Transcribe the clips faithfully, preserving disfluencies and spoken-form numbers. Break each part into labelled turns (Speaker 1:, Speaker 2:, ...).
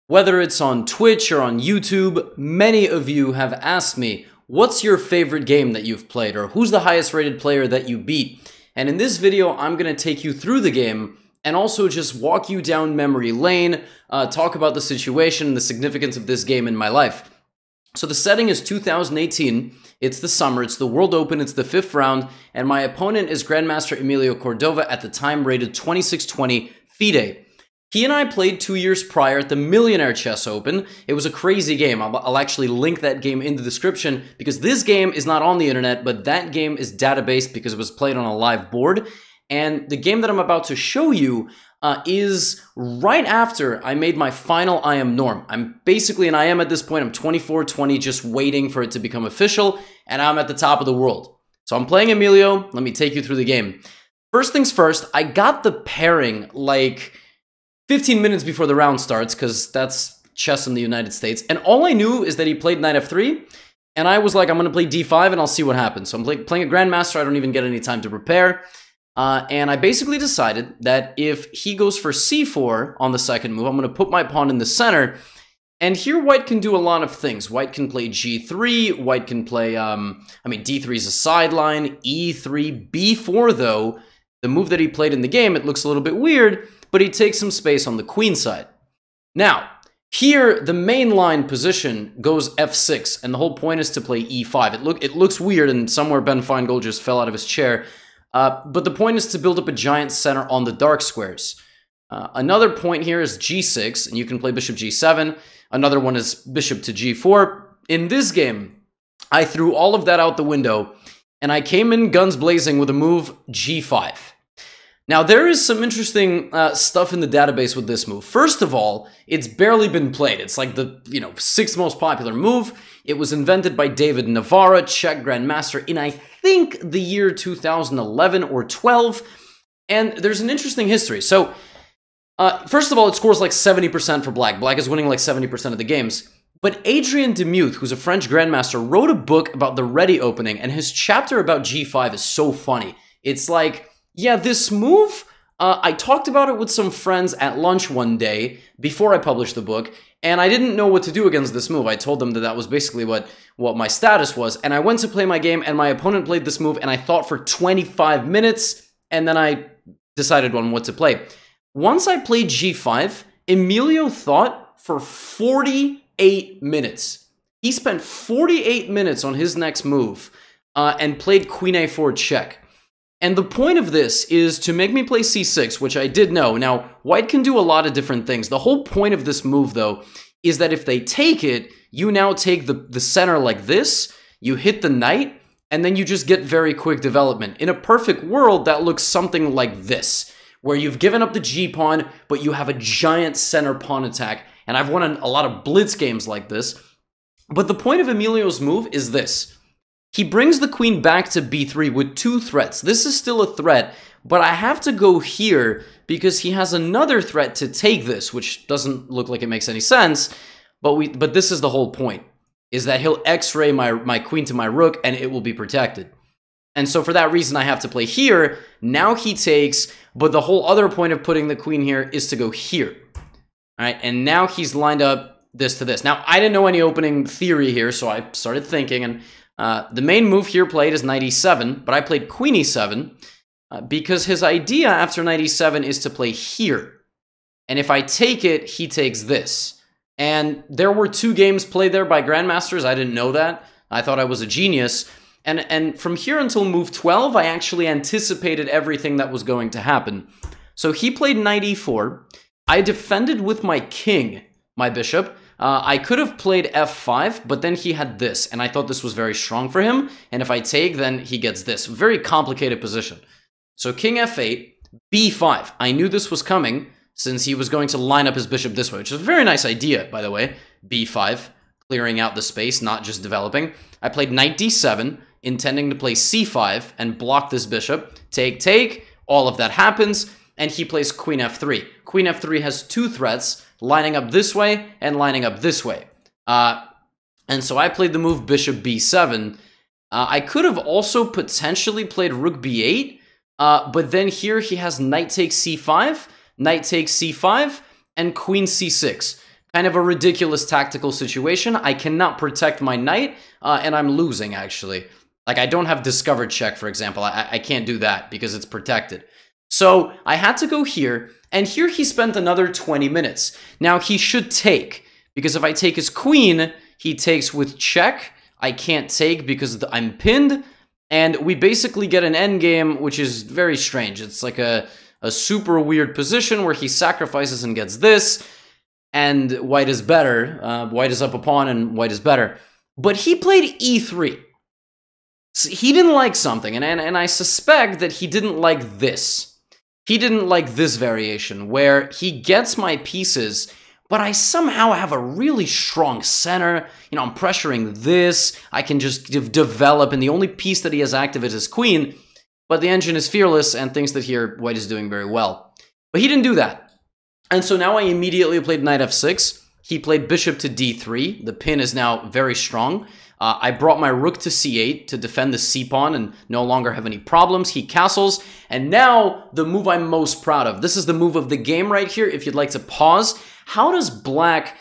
Speaker 1: Whether it's on Twitch or on YouTube, many of you have asked me, what's your favorite game that you've played, or who's the highest rated player that you beat? And in this video, I'm going to take you through the game and also just walk you down memory lane, uh, talk about the situation and the significance of this game in my life. So the setting is two thousand eighteen, it's the summer, it's the World Open, it's the fifth round, and my opponent is Grandmaster Emilio Cordova, at the time rated twenty-six twenty FIDE. He and I played two years prior at the Millionaire Chess Open. It was a crazy game. I'll, I'll actually link that game in the description because this game is not on the internet, but that game is databased because it was played on a live board. And the game that I'm about to show you uh, is right after I made my final I Am Norm. I'm basically an I M at this point. I'm twenty-four twenty, just waiting for it to become official, and I'm at the top of the world. So I'm playing Emilio. Let me take you through the game. First things first, I got the pairing like fifteen minutes before the round starts, because that's chess in the United States. And all I knew is that he played knight f three, and I was like, I'm going to play d five and I'll see what happens. So I'm play playing a Grandmaster, I don't even get any time to prepare. Uh, and I basically decided that if he goes for c four on the second move, I'm going to put my pawn in the center. And here white can do a lot of things. White can play g three, white can play, um, I mean, d three is a sideline, e three, b four though. The move that he played in the game, it looks a little bit weird, but he takes some space on the queen side. Now, here, the main line position goes f six, and the whole point is to play e five. It, look, it looks weird, and somewhere Ben Feingold just fell out of his chair. Uh, but the point is to build up a giant center on the dark squares. Uh, another point here is g six, and you can play bishop g seven. Another one is bishop to g four. In this game, I threw all of that out the window, and I came in guns blazing with a move g five. Now, there is some interesting uh, stuff in the database with this move. First of all, it's barely been played. It's like the, you know, sixth most popular move. It was invented by David Navarra, Czech Grandmaster, in I think the year two thousand eleven or twelve. And there's an interesting history. So, uh, first of all, it scores like seventy percent for black. Black is winning like seventy percent of the games. But Adrien Demuth, who's a French Grandmaster, wrote a book about the ready opening, and his chapter about g five is so funny. It's like, yeah, this move, uh, I talked about it with some friends at lunch one day before I published the book, and I didn't know what to do against this move. I told them that that was basically what, what my status was, and I went to play my game, and my opponent played this move, and I thought for twenty-five minutes, and then I decided on what to play. Once I played g five, Emilio thought for forty-eight minutes. He spent forty-eight minutes on his next move, uh, and played queen a four check. And the point of this is to make me play c six, which I did know. Now, white can do a lot of different things. The whole point of this move, though, is that if they take it, you now take the, the center like this, you hit the knight, and then you just get very quick development. In a perfect world, that looks something like this, where you've given up the g-pawn, but you have a giant center pawn attack. And I've won a lot of blitz games like this. But the point of Emilio's move is this. He brings the queen back to b three with two threats. This is still a threat, but I have to go here because he has another threat to take this, which doesn't look like it makes any sense, but we but this is the whole point, is that he'll x-ray my, my queen to my rook and it will be protected. And so for that reason, I have to play here. Now he takes, but the whole other point of putting the queen here is to go here. All right, and now he's lined up this to this. Now, I didn't know any opening theory here, so I started thinking, and Uh, the main move here played is knight e seven, but I played queen e seven uh, because his idea after knight e seven is to play here. And if I take it, he takes this. And there were two games played there by Grandmasters. I didn't know that. I thought I was a genius. And, and from here until move twelve, I actually anticipated everything that was going to happen. So he played knight e four. I defended with my king, my bishop. Uh, I could have played f five, but then he had this, and I thought this was very strong for him, and if I take, then he gets this. Very complicated position. So king f eight, b five. I knew this was coming, since he was going to line up his bishop this way, which is a very nice idea, by the way. b five, clearing out the space, not just developing. I played knight d seven, intending to play c five and block this bishop. Take, take, all of that happens, and he plays queen f three. Queen f three has two threats, lining up this way and lining up this way. Uh, and so I played the move bishop b seven. Uh, I could have also potentially played rook b eight, uh, but then here he has knight takes c five, knight takes c five, and queen c six. Kind of a ridiculous tactical situation. I cannot protect my knight, uh, and I'm losing, actually. Like, I don't have discovered check, for example. I, I can't do that because it's protected. So I had to go here, and here he spent another twenty minutes. Now, he should take, because if I take his queen, he takes with check. I can't take because I'm pinned, and we basically get an endgame, which is very strange. It's like a, a super weird position where he sacrifices and gets this, and white is better. Uh, white is up a pawn, and white is better. But he played e three. So he didn't like something, and, and, and I suspect that he didn't like this. He didn't like this variation, where he gets my pieces, but I somehow have a really strong center. You know, I'm pressuring this. I can just de develop, and the only piece that he has active is his queen, but the engine is fearless and thinks that here white is doing very well. But he didn't do that. And so now I immediately played knight f six. He played bishop to d three. The pin is now very strong. Uh, I brought my rook to c eight to defend the c-pawn and no longer have any problems. He castles, and now the move I'm most proud of. This is the move of the game right here, if you'd like to pause. How does black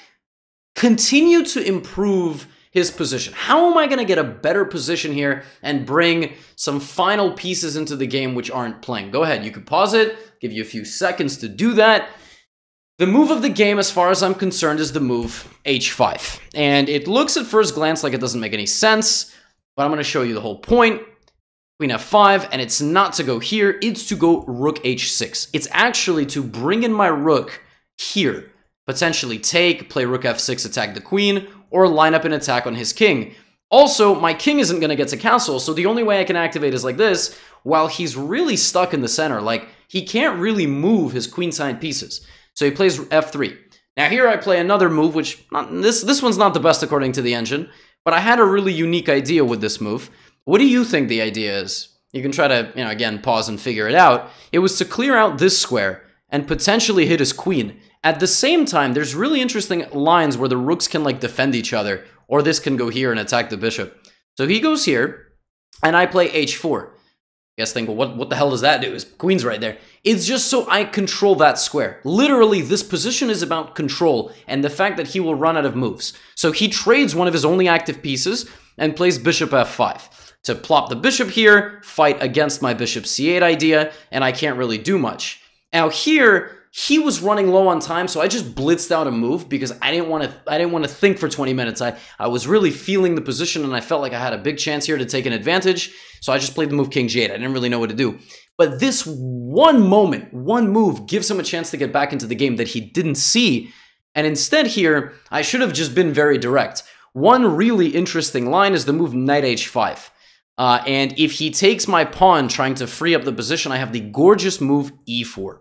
Speaker 1: continue to improve his position? How am I going to get a better position here and bring some final pieces into the game which aren't playing? Go ahead, you could pause it, give you a few seconds to do that. The move of the game, as far as I'm concerned, is the move h five. And it looks at first glance like it doesn't make any sense, but I'm going to show you the whole point. Queen f five, and it's not to go here, it's to go rook h six. It's actually to bring in my rook here. Potentially take, play rook f six, attack the queen, or line up an attack on his king. Also, my king isn't going to get to castle, so the only way I can activate is like this, while he's really stuck in the center. Like, he can't really move his queenside pieces. So he plays f three. Now here I play another move, which, not, this, this one's not the best according to the engine, but I had a really unique idea with this move. What do you think the idea is? You can try to, you know, again, pause and figure it out. It was to clear out this square and potentially hit his queen. At the same time, there's really interesting lines where the rooks can, like, defend each other, or this can go here and attack the bishop. So he goes here, and I play h four. You guys think, well, what, what the hell does that do? His queen's right there. It's just so I control that square. Literally, this position is about control and the fact that he will run out of moves. So he trades one of his only active pieces and plays bishop f five to plop the bishop here, fight against my bishop c eight idea, and I can't really do much. Now here, he was running low on time, so I just blitzed out a move because I didn't want to I didn't want to think for twenty minutes. I, I was really feeling the position, and I felt like I had a big chance here to take an advantage, so I just played the move king g eight. I didn't really know what to do. But this one moment, one move, gives him a chance to get back into the game that he didn't see, and instead here, I should have just been very direct. One really interesting line is the move knight h five. Uh, and if he takes my pawn trying to free up the position, I have the gorgeous move e four.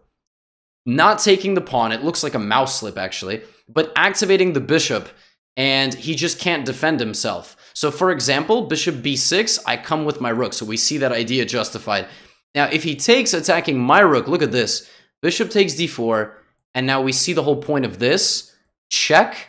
Speaker 1: Not taking the pawn, it looks like a mouse slip actually, but activating the bishop, and he just can't defend himself. So for example, bishop b six, I come with my rook, so we see that idea justified. Now if he takes attacking my rook, look at this. Bishop takes d four, and now we see the whole point of this. Check,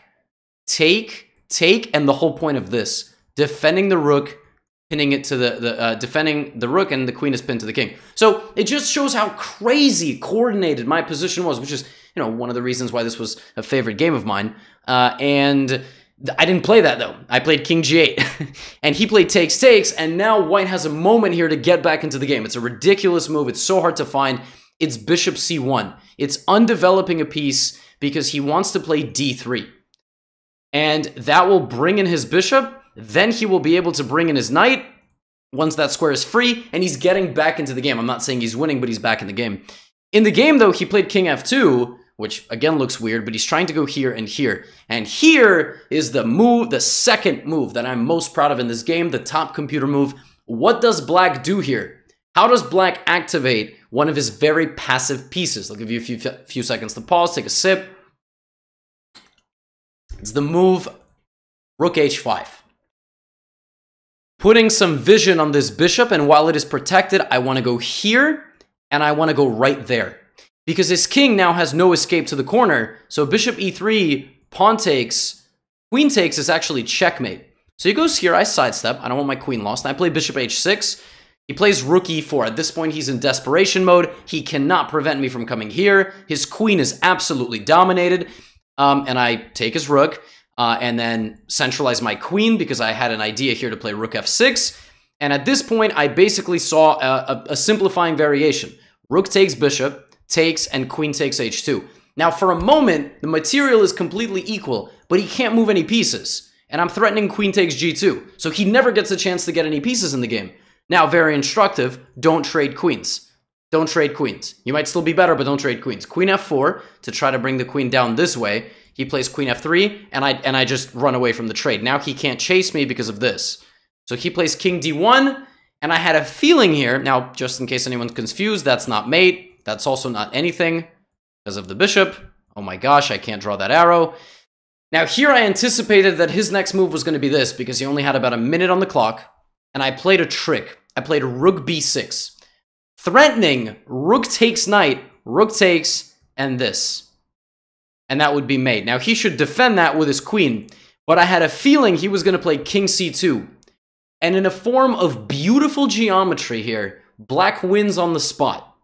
Speaker 1: take, take, and the whole point of this. Defending the rook, pinning it to the, the uh, defending the rook, and the queen is pinned to the king. So it just shows how crazy coordinated my position was, which is, you know, one of the reasons why this was a favorite game of mine. Uh, and I didn't play that though. I played king g eight, and he played takes takes, and now white has a moment here to get back into the game. It's a ridiculous move. It's so hard to find. It's bishop c one. It's undeveloping a piece because he wants to play d three, and that will bring in his bishop. Then he will be able to bring in his knight once that square is free, and he's getting back into the game. I'm not saying he's winning, but he's back in the game. In the game, though, he played king f two, which again looks weird, but he's trying to go here and here. And here is the move, the second move that I'm most proud of in this game, the top computer move. What does black do here? How does black activate one of his very passive pieces? I'll give you a few, few seconds to pause, take a sip. It's the move rook h five. Putting some vision on this bishop, and while it is protected, I want to go here, and I want to go right there. Because his king now has no escape to the corner, so bishop e three, pawn takes, queen takes is actually checkmate. So he goes here, I sidestep, I don't want my queen lost, and I play bishop h six. He plays rook e four. At this point, he's in desperation mode. He cannot prevent me from coming here. His queen is absolutely dominated. um, and I take his rook, uh, and then centralize my queen because I had an idea here to play rook f six. And at this point, I basically saw a, a, a simplifying variation. Rook takes bishop, takes, and queen takes h two. Now, for a moment, the material is completely equal, but he can't move any pieces. And I'm threatening queen takes g two, so he never gets a chance to get any pieces in the game. Now, very instructive, don't trade queens. Don't trade queens. You might still be better, but don't trade queens. Queen f four to try to bring the queen down this way. He plays queen f three, and I and I just run away from the trade. Now he can't chase me because of this. So he plays king d one, and I had a feeling here. Now, just in case anyone's confused, that's not mate. That's also not anything because of the bishop. Oh my gosh, I can't draw that arrow. Now here I anticipated that his next move was going to be this because he only had about a minute on the clock, and I played a trick. I played rook b six, threatening rook takes knight, rook takes, and this. And that would be mate. Now he should defend that with his queen, but I had a feeling he was going to play king c two. And in a form of beautiful geometry here, black wins on the spot.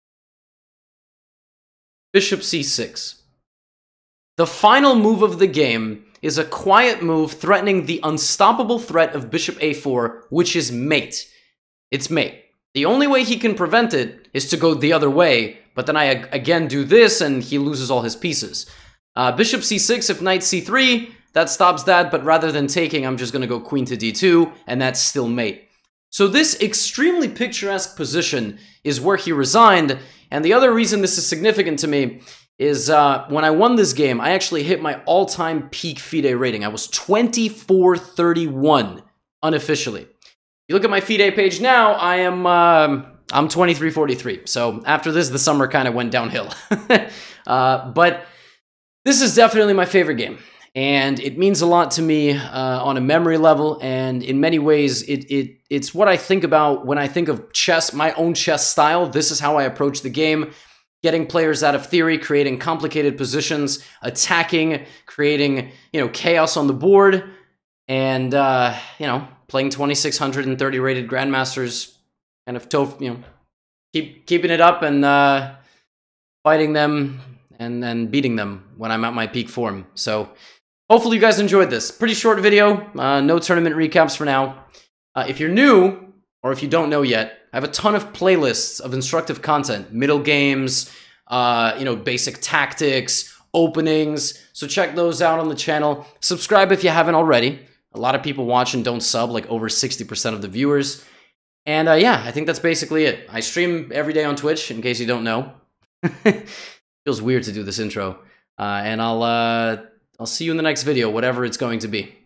Speaker 1: Bishop c six. The final move of the game is a quiet move threatening the unstoppable threat of bishop a four, which is mate. It's mate. The only way he can prevent it is to go the other way, but then I again do this and he loses all his pieces. Uh, bishop c six, if knight c three, that stops that, but rather than taking, I'm just going to go queen to d two, and that's still mate. So this extremely picturesque position is where he resigned, and the other reason this is significant to me is uh, when I won this game, I actually hit my all-time peak FIDE rating. I was twenty-four thirty-one unofficially. If you look at my FIDE page now, I am uh, I'm twenty-three forty-three. So after this, the summer kind of went downhill. uh, but this is definitely my favorite game, and it means a lot to me uh, on a memory level. And in many ways, it it it's what I think about when I think of chess, my own chess style. This is how I approach the game. Getting players out of theory, creating complicated positions, attacking, creating, you know, chaos on the board, and, uh, you know, playing twenty-six thirty rated Grandmasters, kind of, tof you know, keep keeping it up and uh, fighting them and, and beating them when I'm at my peak form. So hopefully you guys enjoyed this. Pretty short video, uh, no tournament recaps for now. Uh, if you're new, or if you don't know yet, I have a ton of playlists of instructive content, middle games, uh, you know, basic tactics, openings. So check those out on the channel. Subscribe if you haven't already. A lot of people watch and don't sub, like over sixty percent of the viewers. And uh, yeah, I think that's basically it. I stream every day on Twitch, in case you don't know. Feels weird to do this intro. Uh, and I'll, uh, I'll see you in the next video, whatever it's going to be.